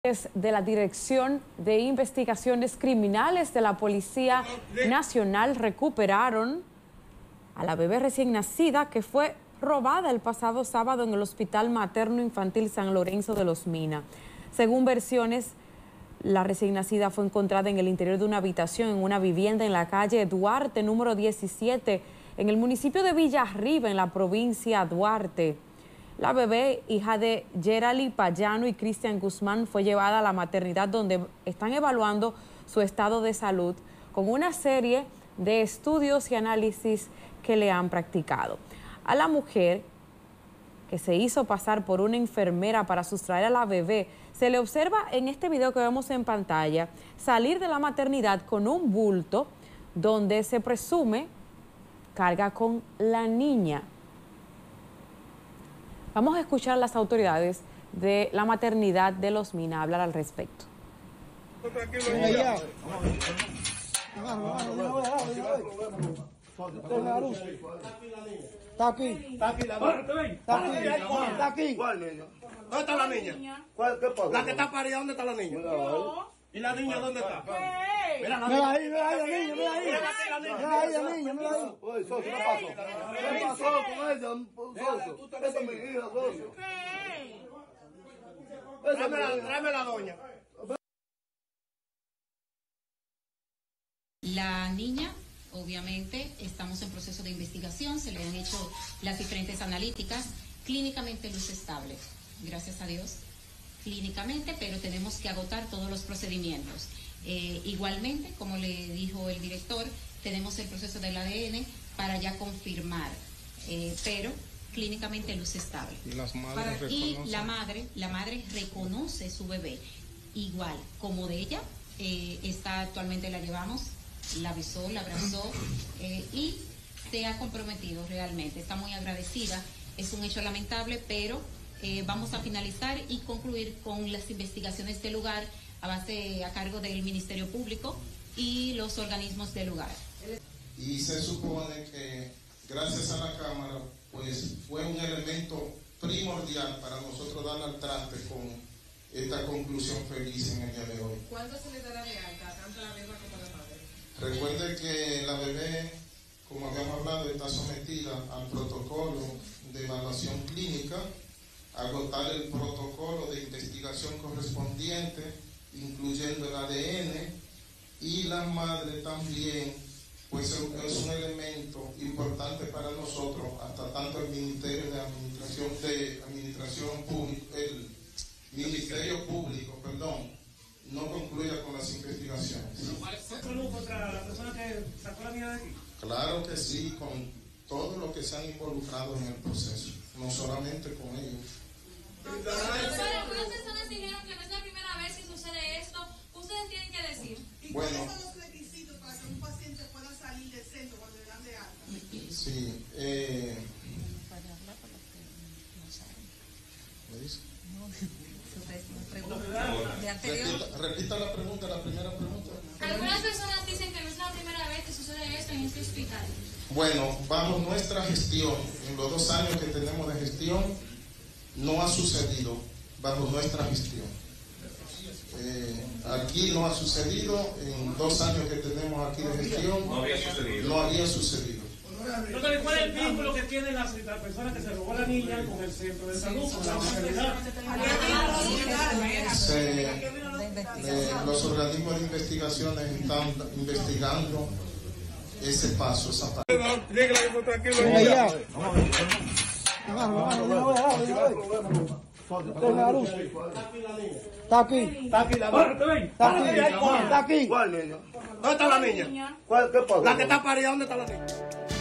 De la Dirección de Investigaciones Criminales de la Policía Nacional recuperaron a la bebé recién nacida que fue robada el pasado sábado en el Hospital Materno Infantil San Lorenzo de Los Minas. Según versiones, la recién nacida fue encontrada en el interior de una habitación en una vivienda en la calle Duarte, número 17, en el municipio de Villarriba, en la provincia de Duarte. La bebé, hija de Gerali Payano y Cristian Guzmán, fue llevada a la maternidad donde están evaluando su estado de salud con una serie de estudios y análisis que le han practicado. A la mujer, que se hizo pasar por una enfermera para sustraer a la bebé, se le observa en este video que vemos en pantalla salir de la maternidad con un bulto donde se presume carga con la niña. Vamos a escuchar a las autoridades de la maternidad de Los Minas hablar al respecto. Está aquí. Está aquí la niña. Está aquí. ¿Cuál niña? ¿Dónde está la niña? ¿Cuál? ¿Qué pasa? La que está parida, ¿dónde está la niña? ¿Y la niña dónde está? Mira la niña. Mira ahí, la niña, mira ahí. Mira ahí, la niña, mira ahí. Oye, socio, ¿qué pasó? ¿Qué pasó con ella, socio? Esa es mi hija, socio. Tráeme la doña. La niña, obviamente, estamos en proceso de investigación, se le han hecho las diferentes analíticas, clínicamente luz estable, gracias a Dios, clínicamente, pero tenemos que agotar todos los procedimientos. Igualmente, como le dijo el director, tenemos el proceso del ADN para ya confirmar, pero clínicamente luz estable. Y la madre reconoce su bebé, igual como de ella, está actualmente la llevamos, la besó, la abrazó y se ha comprometido realmente, está muy agradecida, es un hecho lamentable, pero vamos a finalizar y concluir con las investigaciones del lugar a cargo del Ministerio Público y los organismos del lugar. Y se supone que gracias a la Cámara pues fue un elemento primordial para nosotros dar al traste con esta conclusión feliz en el día de hoy. ¿Cuándo se le dará de alta tanto a la bebé como a la madre? Recuerde que la bebé, como habíamos hablado, está sometida al protocolo de evaluación clínica, agotar el protocolo de investigación correspondiente, incluyendo el ADN, y la madre también, pues es un elemento importante para nosotros, hasta tanto el Ministerio de Administración Pública, el Ministerio Público, no concluya con las investigaciones. ¿Contra la persona que sacó la niña de aquí? Claro que sí, con todos los que se han involucrado en el proceso, no solamente con ellos. Algunas personas dijeron que no es la primera vez que sucede esto. Ustedes tienen que decir. ¿Y cuáles son los requisitos para que un paciente pueda salir del centro cuando le dan de alta? Sí, repita la pregunta, la primera pregunta. Algunas personas dicen que no es la primera vez que sucede esto en este hospital. Bueno, bajo nuestra gestión, en los 2 años que tenemos de gestión, no ha sucedido bajo nuestra gestión. Aquí no ha sucedido, en 2 años que tenemos aquí de gestión, no había sucedido. Entonces, ¿cuál es el vínculo que tiene la persona que se robó la niña con el centro de salud, con la maternidad? Los organismos de investigación están investigando ese paso, esa parte. Está aquí. Está aquí la niña. Está aquí. ¿Cuál niña? ¿Dónde está la niña? ¿Qué pasa? La que está parida, ¿dónde está la niña?